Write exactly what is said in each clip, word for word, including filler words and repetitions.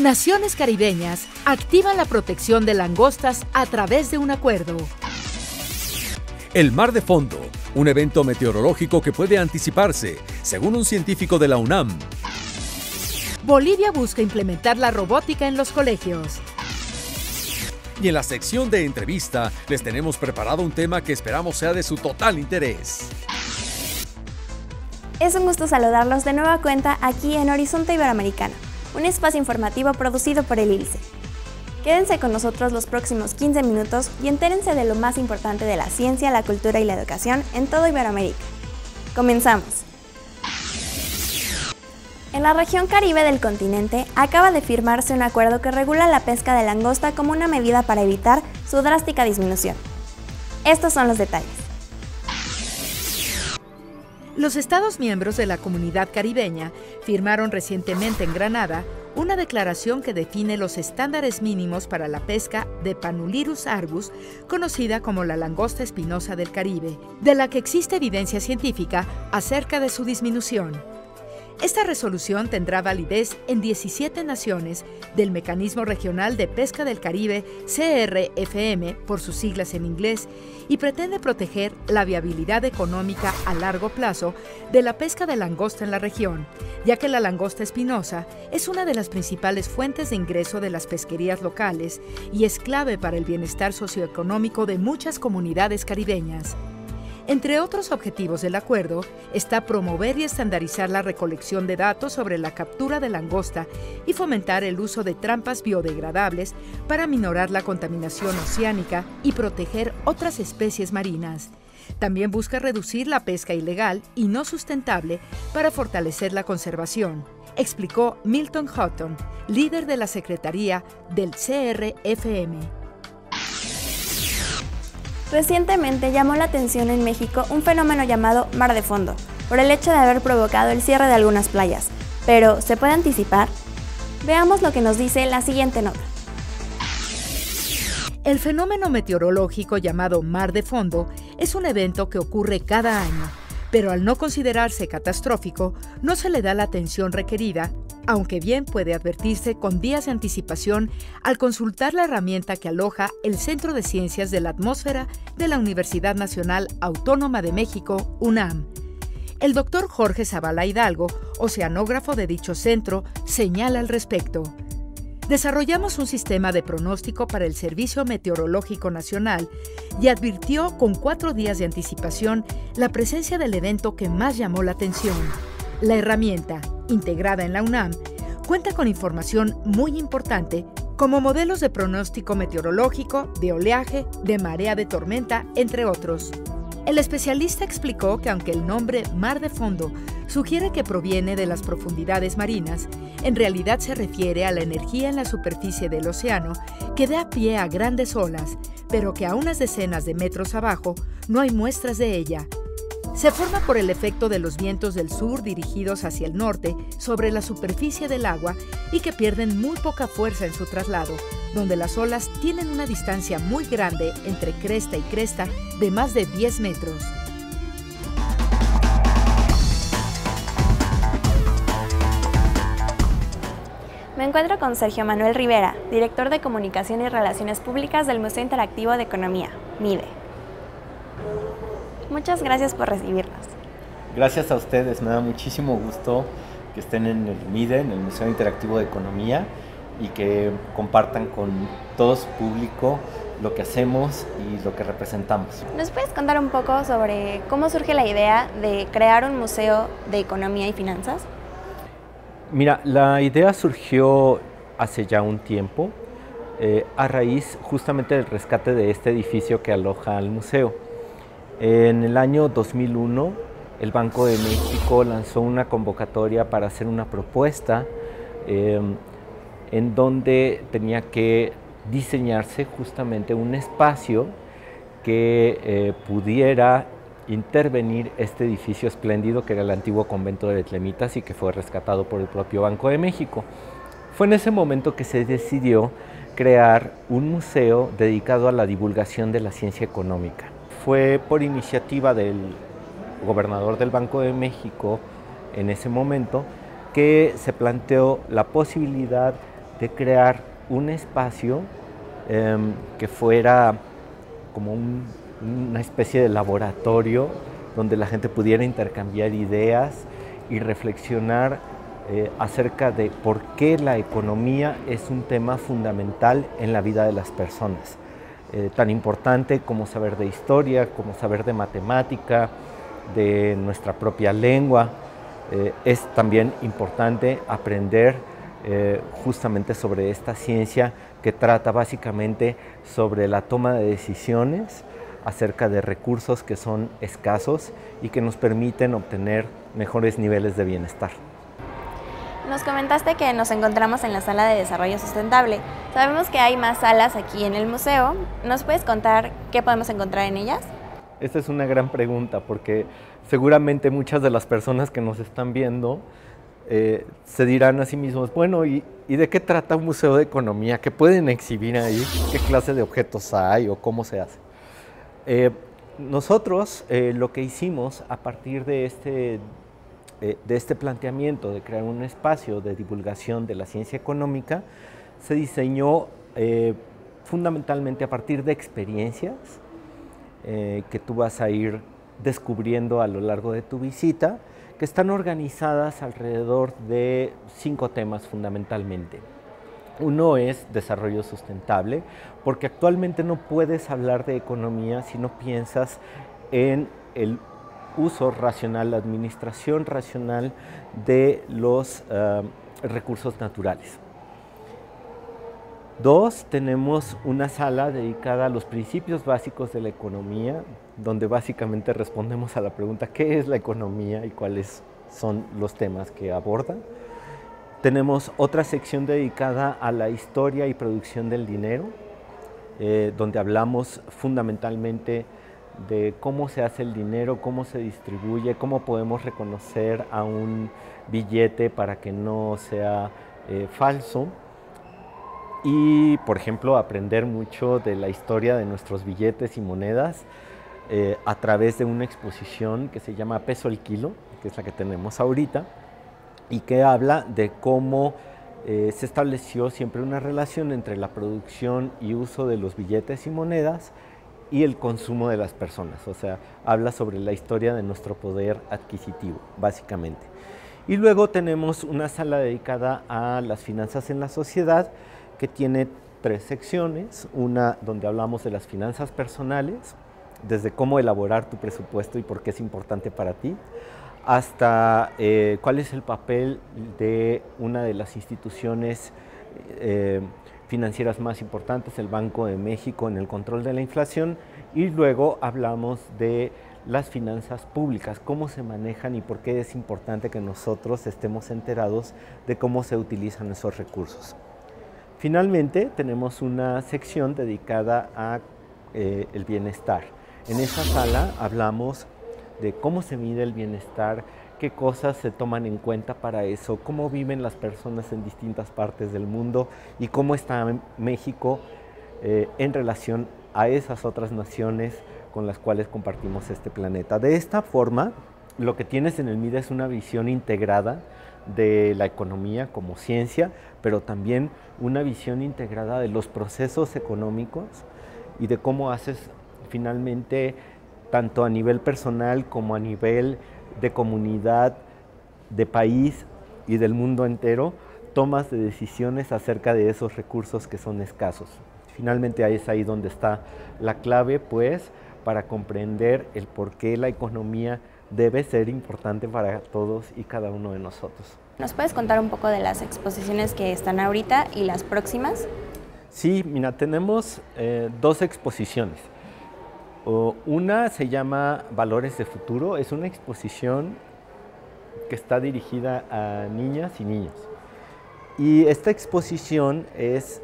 Naciones caribeñas activan la protección de langostas a través de un acuerdo. El Mar de Fondo, un evento meteorológico que puede anticiparse, según un científico de la UNAM. Bolivia busca implementar la robótica en los colegios. Y en la sección de entrevista les tenemos preparado un tema que esperamos sea de su total interés. Es un gusto saludarlos de nueva cuenta aquí en Horizonte Iberoamericano, un espacio informativo producido por el I L S E. Quédense con nosotros los próximos quince minutos y entérense de lo más importante de la ciencia, la cultura y la educación en todo Iberoamérica. Comenzamos. En la región Caribe del continente acaba de firmarse un acuerdo que regula la pesca de langosta como una medida para evitar su drástica disminución. Estos son los detalles. Los Estados miembros de la Comunidad Caribeña firmaron recientemente en Granada una declaración que define los estándares mínimos para la pesca de Panulirus argus, conocida como la langosta espinosa del Caribe, de la que existe evidencia científica acerca de su disminución. Esta resolución tendrá validez en diecisiete naciones del Mecanismo Regional de Pesca del Caribe, C R F M, por sus siglas en inglés, y pretende proteger la viabilidad económica a largo plazo de la pesca de langosta en la región, ya que la langosta espinosa es una de las principales fuentes de ingreso de las pesquerías locales y es clave para el bienestar socioeconómico de muchas comunidades caribeñas. Entre otros objetivos del acuerdo está promover y estandarizar la recolección de datos sobre la captura de langosta y fomentar el uso de trampas biodegradables para minorar la contaminación oceánica y proteger otras especies marinas. También busca reducir la pesca ilegal y no sustentable para fortalecer la conservación, explicó Milton Houghton, líder de la Secretaría del C R F M. Recientemente llamó la atención en México un fenómeno llamado Mar de Fondo, por el hecho de haber provocado el cierre de algunas playas. Pero, ¿se puede anticipar? Veamos lo que nos dice la siguiente nota. El fenómeno meteorológico llamado Mar de Fondo es un evento que ocurre cada año, pero al no considerarse catastrófico, no se le da la atención requerida, aunque bien puede advertirse con días de anticipación al consultar la herramienta que aloja el Centro de Ciencias de la Atmósfera de la Universidad Nacional Autónoma de México, UNAM. El doctor Jorge Zavala Hidalgo, oceanógrafo de dicho centro, señala al respecto. Desarrollamos un sistema de pronóstico para el Servicio Meteorológico Nacional y advirtió con cuatro días de anticipación la presencia del evento que más llamó la atención. La herramienta, integrada en la UNAM, cuenta con información muy importante como modelos de pronóstico meteorológico, de oleaje, de marea de tormenta, entre otros. El especialista explicó que aunque el nombre Mar de Fondo sugiere que proviene de las profundidades marinas, en realidad se refiere a la energía en la superficie del océano que da pie a grandes olas, pero que a unas decenas de metros abajo no hay muestras de ella. Se forma por el efecto de los vientos del sur dirigidos hacia el norte sobre la superficie del agua y que pierden muy poca fuerza en su traslado, donde las olas tienen una distancia muy grande entre cresta y cresta de más de diez metros. Me encuentro con Sergio Manuel Rivera, director de Comunicación y Relaciones Públicas del Museo Interactivo de Economía, MIDE. Muchas gracias por recibirnos. Gracias a ustedes, me da muchísimo gusto que estén en el MIDE, en el Museo Interactivo de Economía, y que compartan con todo su público lo que hacemos y lo que representamos. ¿Nos puedes contar un poco sobre cómo surge la idea de crear un museo de economía y finanzas? Mira, la idea surgió hace ya un tiempo, eh, a raíz justamente del rescate de este edificio que aloja al museo. En el año dos mil uno, el Banco de México lanzó una convocatoria para hacer una propuesta eh, en donde tenía que diseñarse justamente un espacio que eh, pudiera intervenir este edificio espléndido que era el antiguo convento de Betlemitas y que fue rescatado por el propio Banco de México. Fue en ese momento que se decidió crear un museo dedicado a la divulgación de la ciencia económica. Fue por iniciativa del gobernador del Banco de México en ese momento que se planteó la posibilidad de crear un espacio eh, que fuera como un, una especie de laboratorio donde la gente pudiera intercambiar ideas y reflexionar eh, acerca de por qué la economía es un tema fundamental en la vida de las personas. Eh, tan importante como saber de historia, como saber de matemática, de nuestra propia lengua. Eh, es también importante aprender eh, justamente sobre esta ciencia que trata básicamente sobre la toma de decisiones acerca de recursos que son escasos y que nos permiten obtener mejores niveles de bienestar. Nos comentaste que nos encontramos en la sala de desarrollo sustentable. Sabemos que hay más salas aquí en el museo. ¿Nos puedes contar qué podemos encontrar en ellas? Esta es una gran pregunta porque seguramente muchas de las personas que nos están viendo eh, se dirán a sí mismos, bueno, ¿y, ¿y de qué trata un museo de economía? ¿Qué pueden exhibir ahí? ¿Qué clase de objetos hay o cómo se hace? Eh, nosotros eh, lo que hicimos a partir de este, eh, de este planteamiento de crear un espacio de divulgación de la ciencia económica se diseñó eh, fundamentalmente a partir de experiencias eh, que tú vas a ir descubriendo a lo largo de tu visita, que están organizadas alrededor de cinco temas fundamentalmente. Uno es desarrollo sustentable, porque actualmente no puedes hablar de economía si no piensas en el uso racional, la administración racional de los uh, recursos naturales. Dos, tenemos una sala dedicada a los principios básicos de la economía, donde básicamente respondemos a la pregunta ¿qué es la economía y cuáles son los temas que abordan? Tenemos otra sección dedicada a la historia y producción del dinero, eh, donde hablamos fundamentalmente de cómo se hace el dinero, cómo se distribuye, cómo podemos reconocer a un billete para que no sea eh, falso. Y, por ejemplo, aprender mucho de la historia de nuestros billetes y monedas eh, a través de una exposición que se llama Peso el Kilo, que es la que tenemos ahorita, y que habla de cómo eh, se estableció siempre una relación entre la producción y uso de los billetes y monedas y el consumo de las personas. O sea, habla sobre la historia de nuestro poder adquisitivo, básicamente. Y luego tenemos una sala dedicada a las finanzas en la sociedad, que tiene tres secciones, una donde hablamos de las finanzas personales, desde cómo elaborar tu presupuesto y por qué es importante para ti, hasta eh, cuál es el papel de una de las instituciones eh, financieras más importantes, el Banco de México, en el control de la inflación, y luego hablamos de las finanzas públicas, cómo se manejan y por qué es importante que nosotros estemos enterados de cómo se utilizan esos recursos. Finalmente, tenemos una sección dedicada a eh, el bienestar. En esa sala hablamos de cómo se mide el bienestar, qué cosas se toman en cuenta para eso, cómo viven las personas en distintas partes del mundo y cómo está México eh, en relación a esas otras naciones con las cuales compartimos este planeta. De esta forma, lo que tienes en el M I D E es una visión integrada de la economía como ciencia, pero también una visión integrada de los procesos económicos y de cómo haces finalmente, tanto a nivel personal como a nivel de comunidad, de país y del mundo entero, tomas de decisiones acerca de esos recursos que son escasos. Finalmente ahí es ahí donde está la clave, pues, para comprender el por qué la economía debe ser importante para todos y cada uno de nosotros. ¿Nos puedes contar un poco de las exposiciones que están ahorita y las próximas? Sí, mira, tenemos eh, dos exposiciones. O una se llama Valores de Futuro, es una exposición que está dirigida a niñas y niños. Y esta exposición es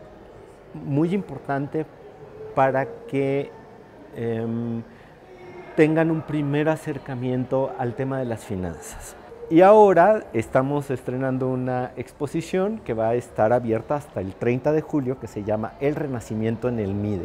muy importante para que eh, tengan un primer acercamiento al tema de las finanzas. Y ahora estamos estrenando una exposición que va a estar abierta hasta el treinta de julio, que se llama El Renacimiento en el M I D E.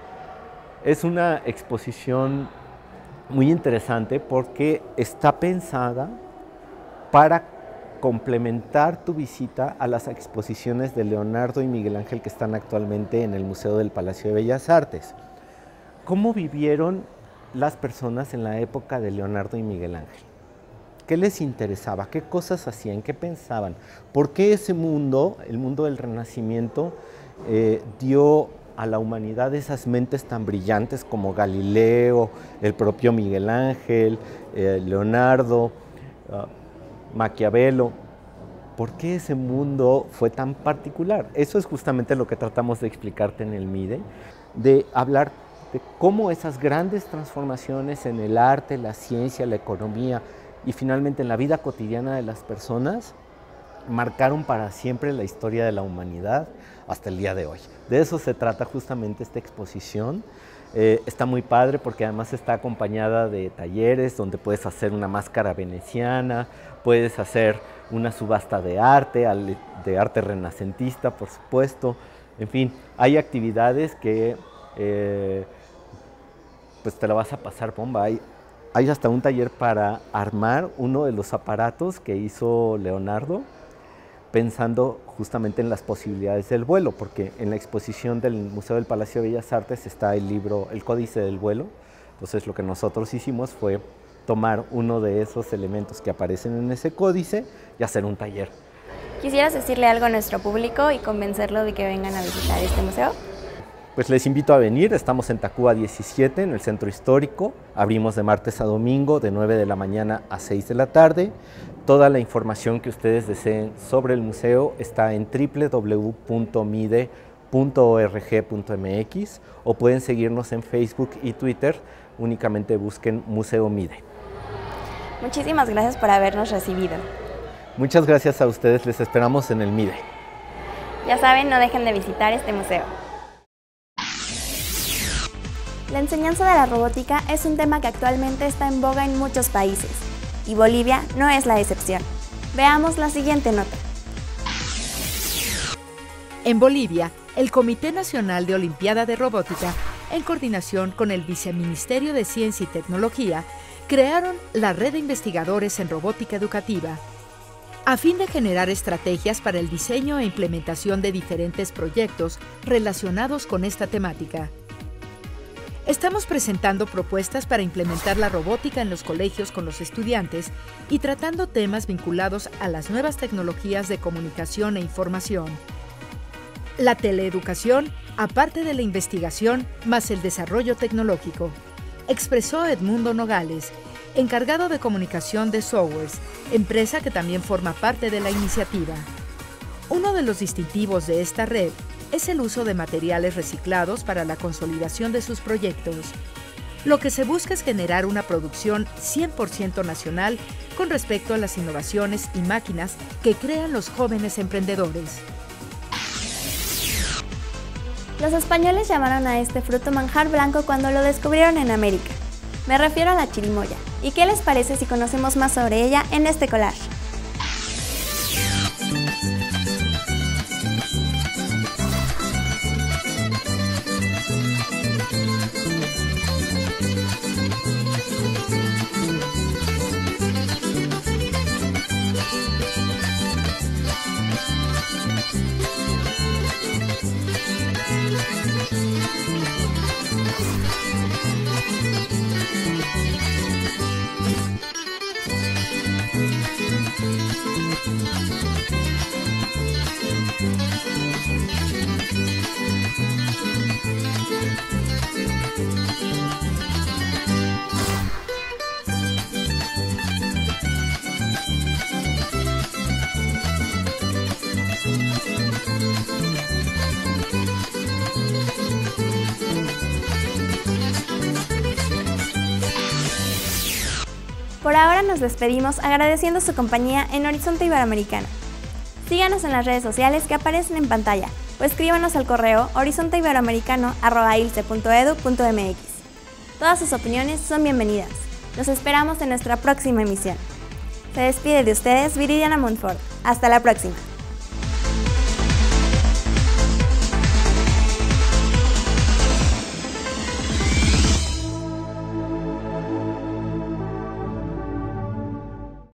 Es una exposición muy interesante porque está pensada para complementar tu visita a las exposiciones de Leonardo y Miguel Ángel que están actualmente en el Museo del Palacio de Bellas Artes. ¿Cómo vivieron las personas en la época de Leonardo y Miguel Ángel? ¿Qué les interesaba? ¿Qué cosas hacían? ¿Qué pensaban? ¿Por qué ese mundo, el mundo del Renacimiento, eh, dio a la humanidad esas mentes tan brillantes como Galileo, el propio Miguel Ángel, eh, Leonardo, uh, Maquiavelo? ¿Por qué ese mundo fue tan particular? Eso es justamente lo que tratamos de explicarte en el MIDE, de hablar de cómo esas grandes transformaciones en el arte, la ciencia, la economía y finalmente en la vida cotidiana de las personas marcaron para siempre la historia de la humanidad hasta el día de hoy. De eso se trata justamente esta exposición. Eh, está muy padre porque además está acompañada de talleres donde puedes hacer una máscara veneciana, puedes hacer una subasta de arte, de arte renacentista, por supuesto. En fin, hay actividades que eh, pues te la vas a pasar bomba. Hay, hay hasta un taller para armar uno de los aparatos que hizo Leonardo, pensando justamente en las posibilidades del vuelo, porque en la exposición del Museo del Palacio de Bellas Artes está el libro El Códice del Vuelo. Entonces lo que nosotros hicimos fue tomar uno de esos elementos que aparecen en ese códice y hacer un taller. ¿Quisieras decirle algo a nuestro público y convencerlo de que vengan a visitar este museo? Pues les invito a venir, estamos en Tacuba diecisiete, en el Centro Histórico, abrimos de martes a domingo, de nueve de la mañana a seis de la tarde. Toda la información que ustedes deseen sobre el museo está en w w w punto mide punto org punto m x o pueden seguirnos en Facebook y Twitter, únicamente busquen Museo MIDE. Muchísimas gracias por habernos recibido. Muchas gracias a ustedes, les esperamos en el MIDE. Ya saben, no dejen de visitar este museo. La enseñanza de la robótica es un tema que actualmente está en boga en muchos países, y Bolivia no es la excepción. Veamos la siguiente nota. En Bolivia, el Comité Nacional de Olimpiada de Robótica, en coordinación con el Viceministerio de Ciencia y Tecnología, crearon la Red de Investigadores en Robótica Educativa, a fin de generar estrategias para el diseño e implementación de diferentes proyectos relacionados con esta temática. Estamos presentando propuestas para implementar la robótica en los colegios con los estudiantes y tratando temas vinculados a las nuevas tecnologías de comunicación e información. La teleeducación, aparte de la investigación, más el desarrollo tecnológico, expresó Edmundo Nogales, encargado de comunicación de Softwares, empresa que también forma parte de la iniciativa. Uno de los distintivos de esta red es el uso de materiales reciclados para la consolidación de sus proyectos. Lo que se busca es generar una producción cien por ciento nacional con respecto a las innovaciones y máquinas que crean los jóvenes emprendedores. Los españoles llamaron a este fruto manjar blanco cuando lo descubrieron en América. Me refiero a la chirimoya. ¿Y qué les parece si conocemos más sobre ella en este collage? Por ahora nos despedimos agradeciendo su compañía en Horizonte Iberoamericano. Síganos en las redes sociales que aparecen en pantalla o escríbanos al correo horizonte iberoamericano arroba ilce punto edu punto m x. Todas sus opiniones son bienvenidas. Los esperamos en nuestra próxima emisión. Se despide de ustedes Viridiana Montfort. Hasta la próxima.